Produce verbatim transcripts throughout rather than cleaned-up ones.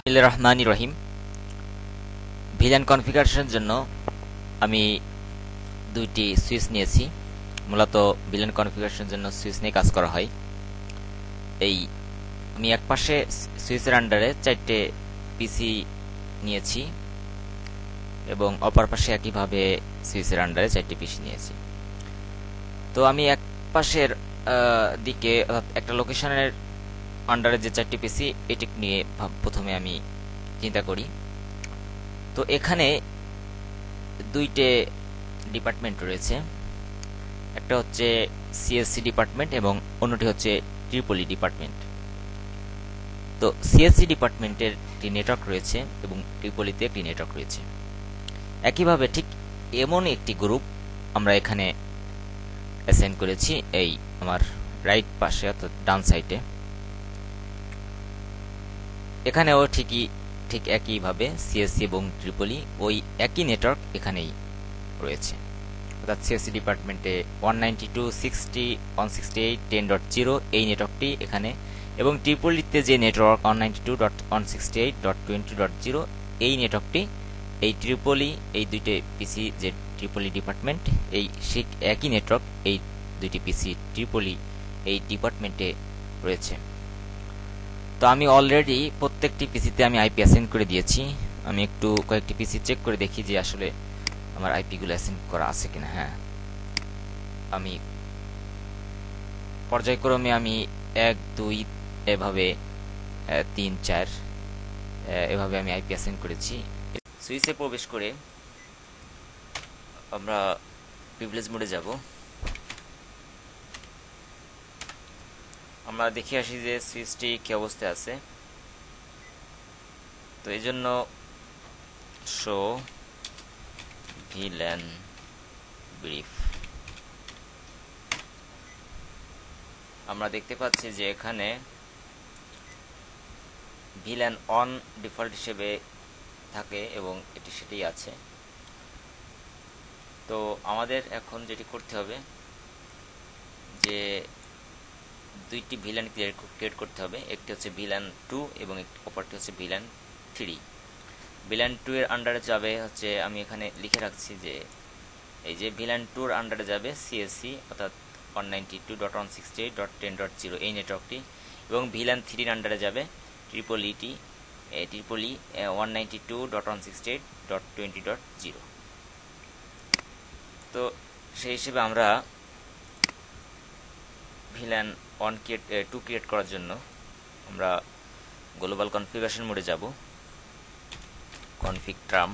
বিসমিল্লাহির রহমানির রহিম। ভিল্যান কনফিগারেশনের জন্য আমি দুইটি সুইচ নিয়েছি। মূলত ভিল্যান কনফিগারেশনের জন্য সুইচ নিয়ে কাজ করা হয়। এই আমি এক পাশে সুইচের আন্ডারে চারটে পিসি নিয়েছি এবং অপর পাশে একইভাবে সুইচের আন্ডারে চারটি পিসি নিয়েছি। তো আমি এক পাশের দিকে একটা লোকেশনের আন্ডারে যে চারটি পিসি এটি নিয়ে প্রথমে আমি চিন্তা করি। তো এখানে দুইটে ডিপার্টমেন্ট রয়েছে, একটা হচ্ছে সিএসসি ডিপার্টমেন্ট এবং অন্যটি হচ্ছে ট্রিপলি ডিপার্টমেন্ট। তো সিএসসি ডিপার্টমেন্টের একটি নেটওয়ার্ক রয়েছে এবং ট্রিপলিতে একটি নেটওয়ার্ক রয়েছে। একইভাবে ঠিক এমন একটি গ্রুপ আমরা এখানে অ্যাসাইন করেছি এই আমার রাইট পাশে অর্থাৎ ডান সাইডে। এখানেও ঠিকই ঠিক একইভাবে সিএসসি এবং ট্রিপলি ওই একই নেটওয়ার্ক এখানেই রয়েছে, অর্থাৎ সিএসসি ডিপার্টমেন্টে one ninety two sixty one sixty eight ten dot zero এই নেটওয়ার্কটি এখানে, এবং ট্রিপলিতে যে network one ninety two dot one sixty eight dot twenty dot zero এই নেটওয়ার্কটি এই ট্রিপলি এই দুইটি পিসি যে ট্রিপলি ডিপার্টমেন্ট এই সেই একই নেটওয়ার্ক এই দুইটি পিসি ট্রিপলি এই ডিপার্টমেন্টে রয়েছে। তো আমি অলরেডি প্রত্যেকটি পিসিতে আমি আইপি অ্যাসাইন করে দিয়েছি। আমি একটু কয়েকটি পিসি চেক করে দেখি যে আসলে আমার আইপিগুলো অ্যাসাইন করা আছে কিনা। হ্যাঁ, আমি পর্যায়ক্রমে আমি এক দুই এভাবে তিন চার এভাবে আমি আইপি অ্যাসাইন করেছি। সুইচে প্রবেশ করে আমরা প্রিভিলেজ মোডে যাব। আমরা দেখে আসি যে সুইচটি কি অবস্থায় আছে। তো এই জন্য শো ভিল্যান ব্রিফ আমরা দেখতে পাচ্ছি যে এখানে ভিল্যান অন ডিফল্ট হিসেবে থাকে এবং এটি সেটাই আছে। তো আমাদের এখন যেটি করতে হবে যে দুইটি ভিল্যান ক্রিয়েট করতে হবে, একটি হচ্ছে ভিল্যান টু এবং অপরটি হচ্ছে ভিল্যান থ্রি। ভিল্যান টু এর আন্ডারে যাবে হচ্ছে, আমি এখানে লিখে রাখছি যে এই যে ভিল্যান টুর আন্ডারে যাবে সিএসসি অর্থাৎ one ninety two dot one sixty eight dot ten dot zero এই নেটওয়ার্কটি, এবং ভিল্যান থ্রির আন্ডারে যাবে ট্রিপলিটি triple E one ninety two dot one sixty eight dot twenty dot zero. তো সেই হিসেবে আমরা VLAN one create two create করার জন্য আমরা গ্লোবাল কনফিগারেশন মোডে যাব, কনফিগ ট্রাম,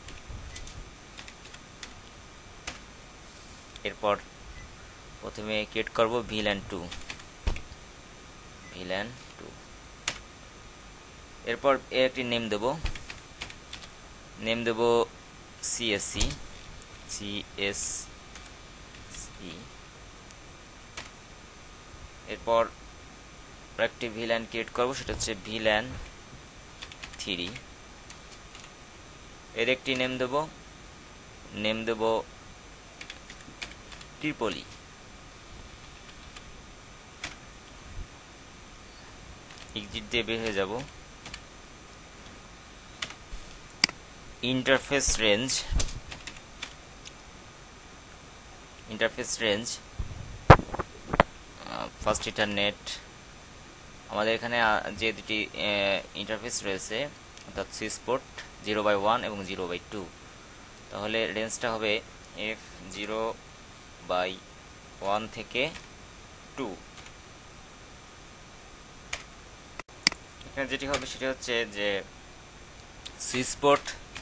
এরপর প্রথমে ক্রিয়েট করব ভিল্যান টু ভিল্যান টু এরপর এর একটি নেম দেব, নেম দেব সিএসসি সিএসসি। এরপর একটি ভিল্যান ক্রিয়েট করব, সেটা হচ্ছে ভিল্যান থ্রি। এর একটি নেম দেব, নেম দেব ট্রিপলি। এক্সিট দিয়ে বের হয়ে যাব। Interface range interface range fast internet, আমাদের এখানে যে দুটি ইন্টারফেস রয়েছে অর্থাৎ switch port zero by one এবং জিরো বাই টু, তাহলে রেঞ্জটা হবে এফ জিরো বাই ওয়ান থেকে টু। এখানে যেটি হবে সেটি হচ্ছে যে switch port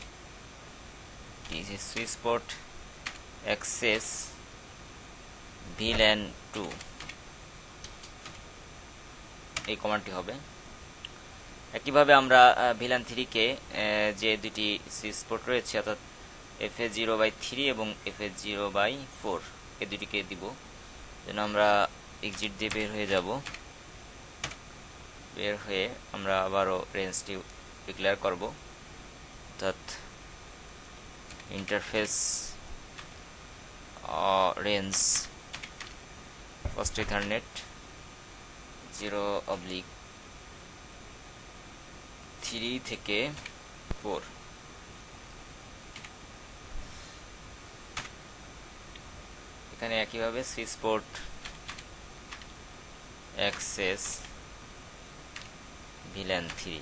switch port access VLAN two এই কমান্ডটি হবে। একইভাবে আমরা ভিল্যান থ্রিকে যে দুটি সুইচ পোর্ট রয়েছে অর্থাৎ F A zero by three এবং F A zero by four এই দুটিকে দিব। যেন আমরা এক্সিট দিয়ে বের হয়ে যাব। বের হয়ে আমরা আবারও রেঞ্জটি ডিক্লেয়ার করব, অর্থাৎ interface range fast ethernet zero oblique three থেকে ফোর। এখানে একইভাবে switch port access VLAN three.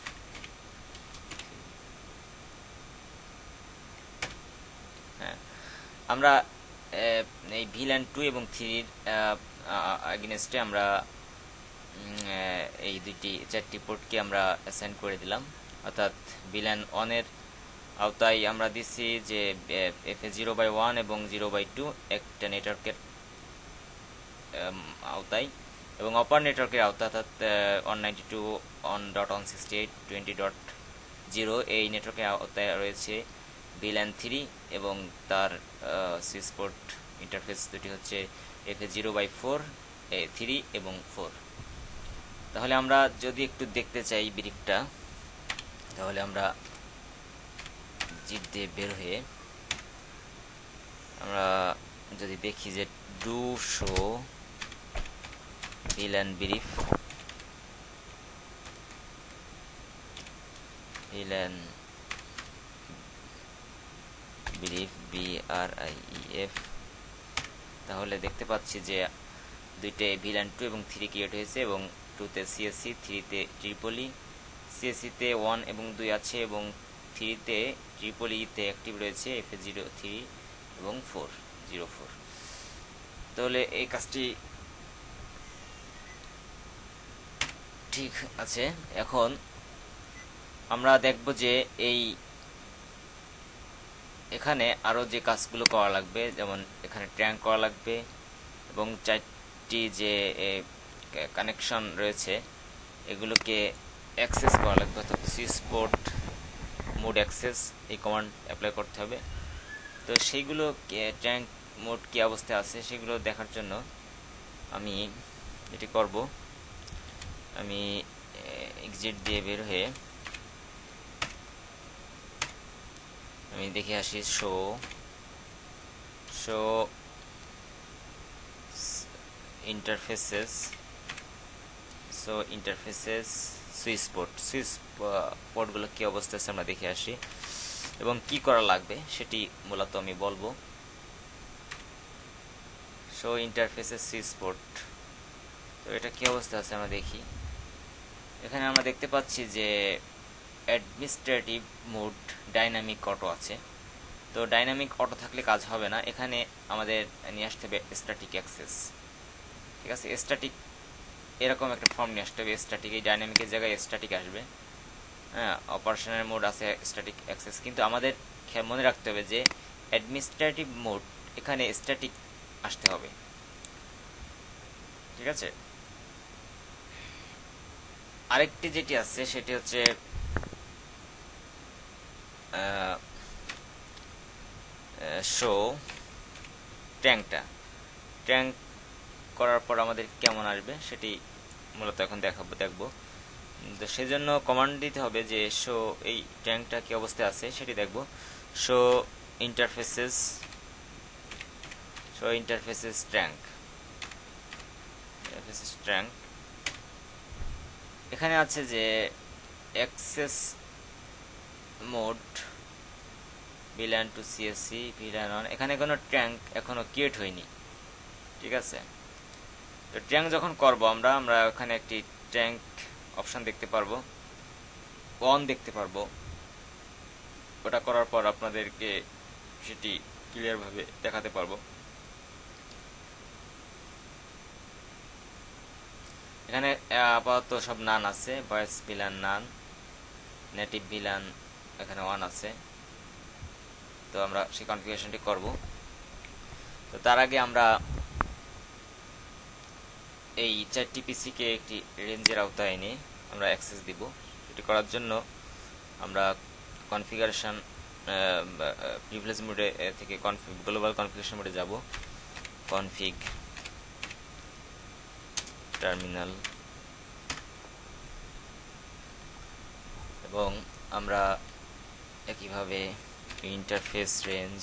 হ্যাঁ, আমরা এই ভিল্যান টু এবং থ্রির এগেনস্টে আমরা এই দুইটি চারটি পোর্টকে আমরা অ্যাসাইন করে দিলাম। অর্থাৎ ভিল্যান ওয়ানের আওতায় আমরা দিচ্ছি যে F A zero by one এবং জিরো বাই টু একটা নেটওয়ার্কের আওতায়, এবং অপার নেটওয়ার্কের আওতা অর্থাৎ one ninety two one dot one sixty eight twenty dot zero এই নেটওয়ার্কের আওতায় রয়েছে ভিল্যান থ্রি, এবং তার সুইচ পোর্ট ইন্টারফেস দুটি হচ্ছে F A zero by four three এবং ফোর। তাহলে আমরা যদি একটু দেখতে চাই ব্রিফটা, তাহলে আমরা জিপ দিয়ে বের হয়ে আমরা যদি দেখি যে do show VLAN brief, VLAN brief B R I E F, তাহলে দেখতে পাচ্ছি যে দুইটা ভিল্যান টু এবং থ্রি ক্রিয়েট হয়েছে, এবং টুতে সিএসসি, থ্রিতে ট্রিপলি, সিএসসিতে ওয়ান এবং দুই আছে, এবং থ্রিতে ট্রিপলি ইতে অ্যাক্টিভ রয়েছে এফ এ জিরো থ্রি এবং ফোর জিরো ফোর। তাহলে এই কাজটি ঠিক আছে। এখন আমরা দেখব যে এই এখানে আরো যে কাজগুলো করা লাগবে, যেমন এখানে ট্র্যাঙ্ক করা লাগবে, এবং চারটি যে কানেকশন রয়েছে এগুলোকে অ্যাক্সেস করা লাগবে, অর্থাৎ সুইচ পোর্ট মোড অ্যাক্সেস এই কমান্ড অ্যাপ্লাই করতে হবে। তো সেইগুলো ট্র্যাঙ্ক মোড কি অবস্থায় আছে সেগুলো দেখার জন্য আমি এটি করব। আমি এক্সিট দিয়ে বের হয়ে আমি দেখে আসি show show interfaces show interfaces switch port switch পোর্টগুলো কি অবস্থা আছে আমরা দেখে আসি, এবং কি করা লাগবে সেটি মূলত আমি বলবো। শো ইন্টারফেসেস সুইচ পোর্ট, তো এটা কি অবস্থা আছে আমরা দেখি। এখানে আমরা দেখতে পাচ্ছি যে অ্যাডমিনিস্ট্রেটিভ মোড ডাইনামিক অটো আছে। তো ডাইনামিক অটো থাকলে কাজ হবে না, এখানে আমাদের নিয়ে আসতে হবে স্ট্যাটিক অ্যাক্সেস। ঠিক আছে, স্ট্যাটিক এরকম একটা ফর্ম নিয়ে আসতে হবে স্ট্যাটিক, এই ডাইনামিকের জায়গায় স্ট্যাটিক আসবে। হ্যাঁ, অপারেশনের মোড আছে স্ট্যাটিক অ্যাক্সেস, কিন্তু আমাদের মনে রাখতে হবে যে অ্যাডমিনিস্ট্রেটিভ মোড এখানে স্ট্যাটিক আসতে হবে। ঠিক আছে, আরেকটি যেটি আছে সেটি হচ্ছে শো ট্র্যাঙ্কটা। ট্র্যাঙ্ক করার পর আমাদের কেমন আসবে সেটি মূলত এখন দেখাবো দেখবো। তো সেজন্য কমান্ড দিতে হবে যে শো এই ট্র্যাঙ্কটা কি অবস্থায় আছে সেটি দেখব। Show interfaces show interfaces trunk interfaces trunk এখানে আছে যে access mode VLAN two CSC VLAN one, এখানে কোনো ট্র্যাঙ্ক এখনো ক্রিয়েট হয়নি। ঠিক আছে, তো ট্র্যাঙ্ক যখন করব আমরা আমরা ওখানে একটি ট্র্যাঙ্ক অপশন দেখতে পারবো, অন দেখতে পারবো। ওটা করার পর আপনাদেরকে সেটি ক্লিয়ার ভাবে দেখাতে পারবো। এখানে আপাতত সব নান আছে, ভয়েস ভিল্যান নান, নেটিভ ভিল্যান এখানে ওয়ান আছে। তো আমরা সেই কনফিগারেশনটি করব। তো তার আগে আমরা এই চারটি পিসিকে একটি রেঞ্জের আওতায় এনে আমরা অ্যাক্সেস দিব। এটি করার জন্য আমরা কনফিগারেশন প্রিভিলেজ মোডে থেকে কনফিগ গ্লোবাল কনফিগারেশন মোডে যাব, কনফিগ টার্মিনাল, এবং আমরা একইভাবে interface range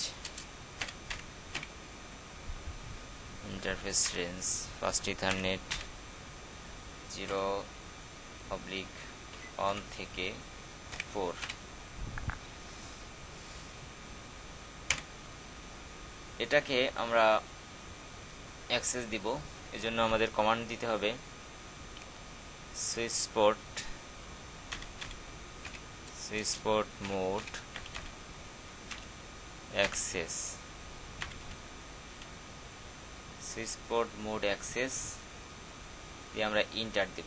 interface range fast ethernet zero oblique one থেকে ফোর। এটাকে আমরা অ্যাক্সেস দিব, এজন্য আমাদের কমান্ড দিতে হবে switchport switchport mode access switchport mode access দিয়ে আমরা ইন্টার দেব।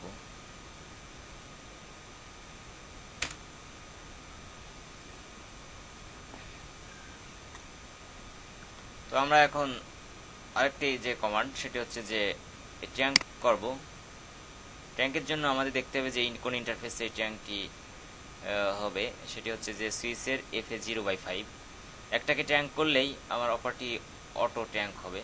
তো আমরা এখন আরেকটি যে কমান্ড সেটি হচ্ছে যে ট্যাঙ্ক করব। ট্যাঙ্কের জন্য আমাদের দেখতে হবে যে কোন ইন্টারফেসে এই ট্যাঙ্কটি হবে, সেটি হচ্ছে যে সুইচের F A zero by five. একটাকে ট্যাঙ্ক করলেই আমার অপরটি অটো ট্যাঙ্ক হবে,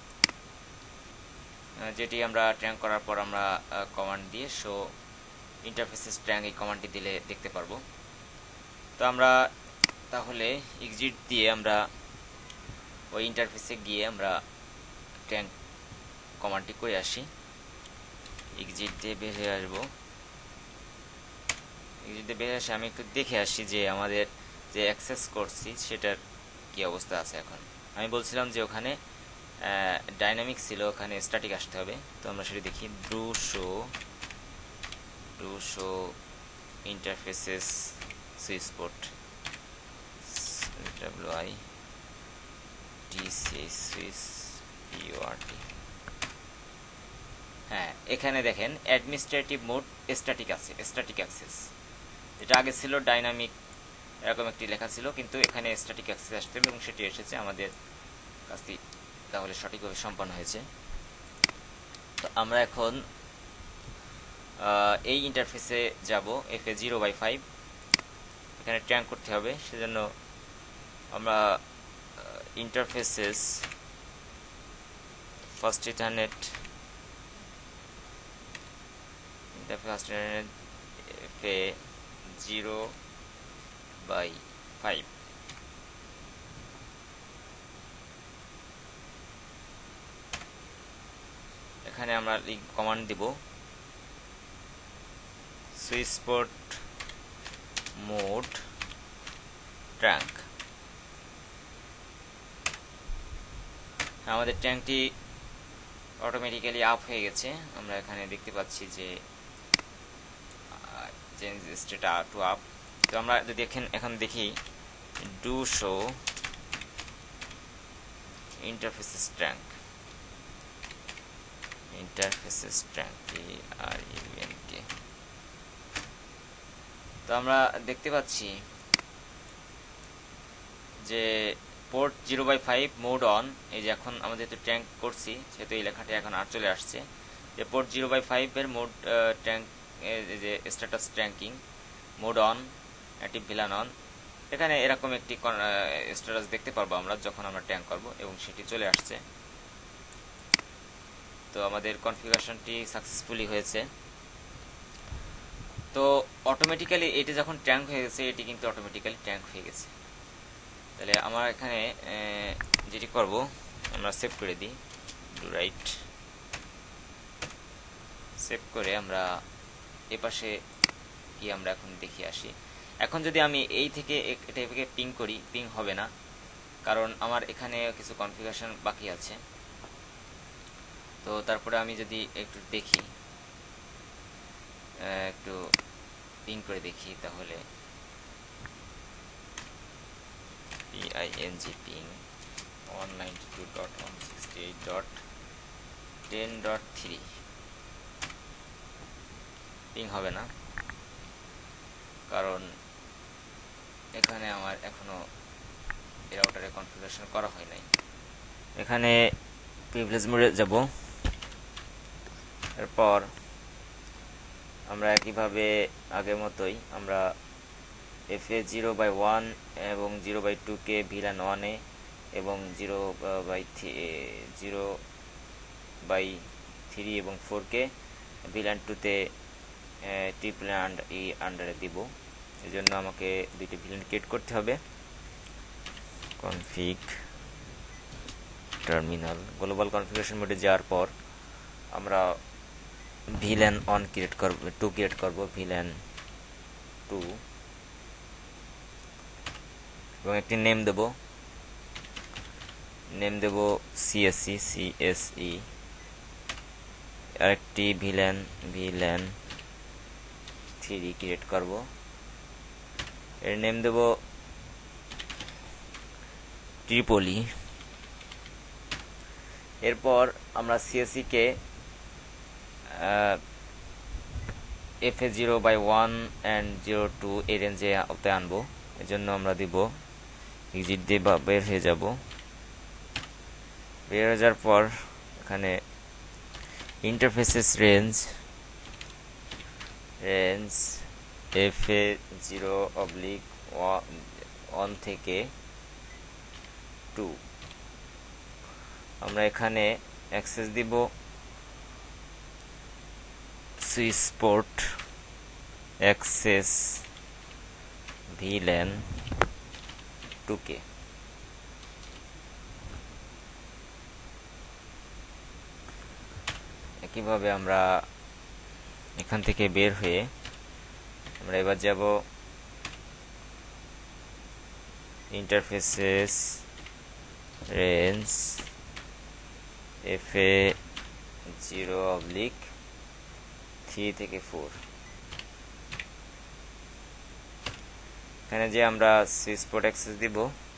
যেটি আমরা ট্যাঙ্ক করার পর আমরা কমান্ড দিয়ে শো ইন্টারফেসেস ট্যাঙ্ক এই কমান্ডটি দিলে দেখতে পারবো। তো আমরা তাহলে এক্সিট দিয়ে আমরা ওই ইন্টারফেসে গিয়ে আমরা ট্যাঙ্ক কমান্ডটি করে আসি। এক্সিট দিয়ে বের হয়ে আসবো। এক্সিট দিয়ে বের হয়ে আসে আমি একটু দেখে আসি যে আমাদের যে অ্যাক্সেস করছি সেটার কি অবস্থা আছে। এখন আমি বলছিলাম যে ওখানে ডাইনামিক ছিল, ওখানে স্ট্যাটিক আসতে হবে। তো আমরা সেটা দেখি, do show do show interfaces switchport W I T C switch PORT. হ্যাঁ, এখানে দেখেন অ্যাডমিনিস্ট্রেটিভ মোড স্ট্যাটিক আছে, স্ট্যাটিক অ্যাক্সেস। যেটা আগে ছিল ডাইনামিক এরকম একটি লেখা ছিল, কিন্তু এখানে স্ট্যাটিক অ্যাক্সেস আসতে হবে এবং সেটি এসেছে আমাদের কাজটি তাহলে সঠিকভাবে সম্পন্ন হয়েছে। তো আমরা এখন এই ইন্টারফেসে যাব, F A zero by five. এখানে ট্যাঙ্ক করতে হবে, সেজন্য আমরা interfaces fast ethernet fast ethernet F A zero by five. এখানে আমরা কমান্ড দিব সুইচপোর্ট মোড ট্যাঙ্ক। আমাদের ট্যাঙ্কটি অটোমেটিক্যালি আপ হয়ে গেছে। আমরা এখানে দেখতে পাচ্ছি যে চেঞ্জ স্টেট টু আপ। তো আমরা যদি এখন এখন দেখি do show interfaces trunk interfaces trunk R UNK. তো আমরা দেখতে পাচ্ছি যে port zero by five mode on. এই যে এখন আমরা যেহেতু ট্যাঙ্ক করছি সেহেতু এই লেখাটা এখন আর চলে আসছে যে পোর্ট জিরো বাই ফাইভ এর মোড ট্যাঙ্ক যে status trunking mode on, active VLAN on. এখানে এরকম একটি স্ট্যাটাস দেখতে পারবো আমরা যখন আমরা ট্যাঙ্ক করব এবং সেটি চলে আসছে। তো আমাদের কনফিগারেশনটি সাকসেসফুলি হয়েছে। তো অটোমেটিক্যালি এটি যখন ট্যাঙ্ক হয়ে গেছে, এটি কিন্তু অটোমেটিক্যালি ট্যাঙ্ক হয়ে গেছে। তাহলে আমরা এখানে যেটি করব আমরা সেভ করে দিই, ডু রাইট সেভ করে আমরা এপাশে কি আমরা এখন দেখি আসি। এখন যদি আমি এই থেকে এটাকে পিং করি, পিং হবে না, কারণ আমার এখানে কিছু কনফিগারেশন বাকি আছে। তো তারপরে আমি যদি একটু দেখি, একটু পিং করে দেখি, তাহলে ping ping one ninety two dot one sixty eight dot ten dot three ping হবে না, কারণ এখানে আমার এখনো রাউটারে কনফিগারেশন করা হয় নাই। এখানে প্রিভিলেজ মোডে যাব, এরপর আমরা একইভাবে আগের মতোই আমরা F A zero by one এবং জিরো বাই টু কে ভিলান ওয়ানে এবং zero by zero by three এবং ফোর কে ভিলান টুতে ট্রিপল ই আন্ডারে দিব। এই জন্য আমাকে দুইটি ভিলান ক্রিয়েট করতে হবে। কনফিগ টার্মিনাল গ্লোবাল কনফিগারেশন মোডে যাওয়ার পর আমরা ভিলান অন ক্রিয়েট করব, টু ক্রিয়েট করব, ভিলান টু এবং একটি নেম দেব, নেম দেব সিএসই সিএসই, আরেকটি ভিলেন ভিলেন থ্রি ক্রিয়েট করব, এর নেম দেব ট্রিপলি। এরপর আমরা সিএসই কে F A zero by one and zero two এই রেঞ্জে আনবো। এই জন্য আমরা দিব এক্সিট দিয়ে বের হয়ে যাব। বের হয়ে যাওয়ার পর এখানে interfaces range range F A zero oblique one থেকে টু আমরা এখানে অ্যাক্সেস দিব switch port access VLAN two কে। একইভাবে আমরা এখান থেকে বের হয়ে আমরা এবার যাব interfaces range F A zero oblique three থেকে ফোর। এখানে যে আমরা সুইচ পোর্ট অ্যাক্সেস দিব,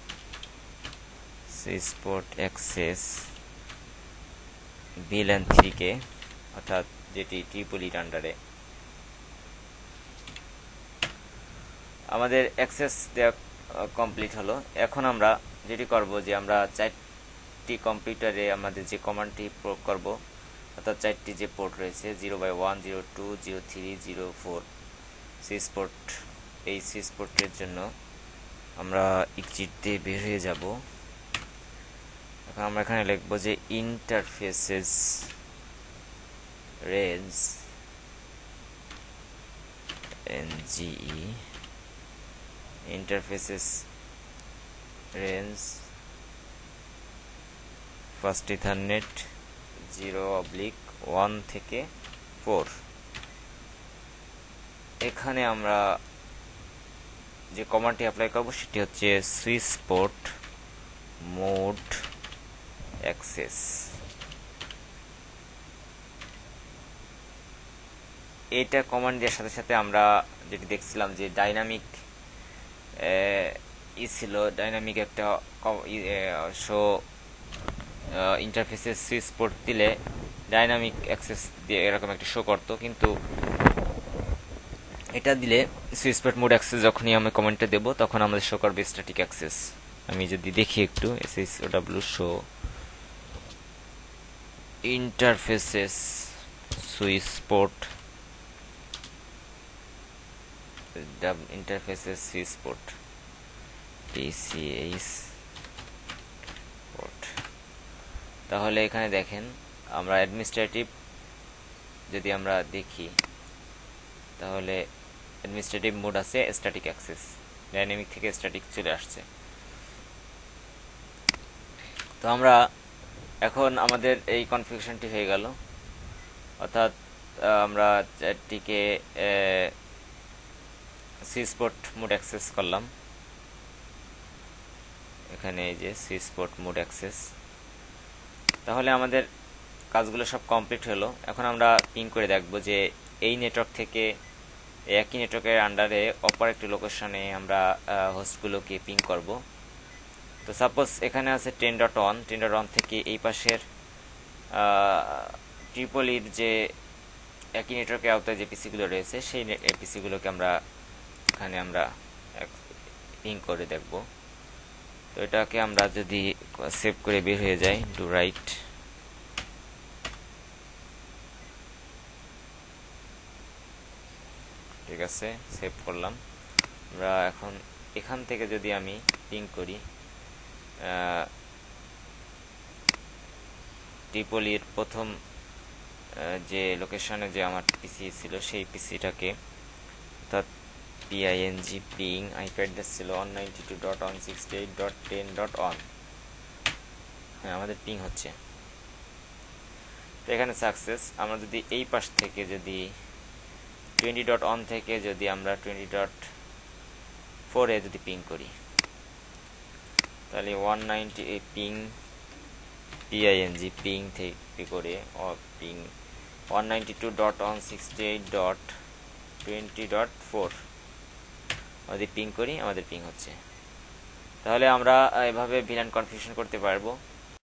switch port access VLAN three কে, অর্থাৎ যেটি ট্রিপলির আন্ডারে। আমাদের অ্যাক্সেস দেওয়া কমপ্লিট হলো। এখন আমরা যেটি করব যে আমরা চারটি কম্পিউটারে আমাদের যে কমান্ডটি প্রয়োগ করব, অর্থাৎ চারটি যে পোর্ট রয়েছে zero by one zero two zero three zero four switch port, এই সুইচ পোর্টের জন্য আমরা এক্সিট দিয়ে বের হয়ে যাব। এখন আমরা এখানে লিখব যে interfaces range NGE interfaces range fast ethernet zero oblique one থেকে ফোর। এখানে আমরা যে কমান্ডটি অ্যাপ্লাই করব সেটি হচ্ছে সুইচ পোর্ট মোড অ্যাক্সেস। এটা কমান্ড দেওয়ার সাথে সাথে আমরা যেটি দেখছিলাম যে ডাইনামিক ই ছিল, ডাইনামিক একটা শো ইন্টারফেসের সুইচ পোর্ট দিলে ডাইনামিক অ্যাক্সেস দিয়ে এরকম একটা শো করতো, কিন্তু এটা দিলে সুইচ পোর্ট মোড অ্যাক্সেস যখনই আমি কমেন্টে দেব তখন আমাদের শো করবে স্ট্যাটিক অ্যাক্সেস। আমি যদি দেখি একটু SSOW show interfaces switch port interfaces switch port TCH port, তাহলে এখানে দেখেন আমরা অ্যাডমিনিস্ট্রেটিভ যদি আমরা দেখি তাহলে অ্যাডমিনিস্ট্রেটিভ মোড আছে, স্ট্যাটিক অ্যাক্সেস, ডাইনামিক থেকে স্ট্যাটিক চলে আসছে। তো আমরা এখন আমাদের এই কনফিগারেশনটি হয়ে গেল, অর্থাৎ আমরা চারটিকে সুইচ পোর্ট মোড অ্যাক্সেস করলাম। এখানে এই যে সুইচ পোর্ট মোড অ্যাক্সেস, তাহলে আমাদের কাজগুলো সব কমপ্লিট হলো। এখন আমরা পিং করে দেখব যে এই নেটওয়ার্ক থেকে একই নেটওয়ার্কের আন্ডারে অপর একটি লোকেশনে আমরা হোস্টগুলোকে পিং করব। তো সাপোজ এখানে আছে ten dot one, ten dot one থেকে এই পাশের ট্রিপলির যে একই নেটওয়ার্কের আওতায় যে পিসিগুলো রয়েছে সেই পিসিগুলোকে আমরা এখানে আমরা পিং করে দেখব। তো এটাকে আমরা যদি সেভ করে বের হয়ে যাই, ডু রাইট, ঠিক আছে, সেভ করলাম। আমরা এখন এখান থেকে যদি আমি পিং করি ট্রিপলির প্রথম যে লোকেশনে যে আমার পিসি ছিল সেই পিসিটাকে, অর্থাৎ পিআইএনজি পিং আইপি অ্যাড্রেস ছিল one ninety two dot one sixty eight dot ten dot one. হ্যাঁ, আমাদের পিং হচ্ছে। তো এখানে সাকসেস। আমরা যদি এই পাশ থেকে যদি টোয়েন্টি ডট ওয়ান থেকে যদি আমরা টোয়েন্টি ডট ফোরে যদি পিং করি, তাহলে ওয়ান নাইনটি এই পিং পিআইএনজি পিং থেকে করে ping one ninety two dot one sixty eight dot twenty dot four আমাদের পিং করি, আমাদের পিং হচ্ছে। তাহলে আমরা এভাবে ভিলান কনফিগারেশন করতে পারবো।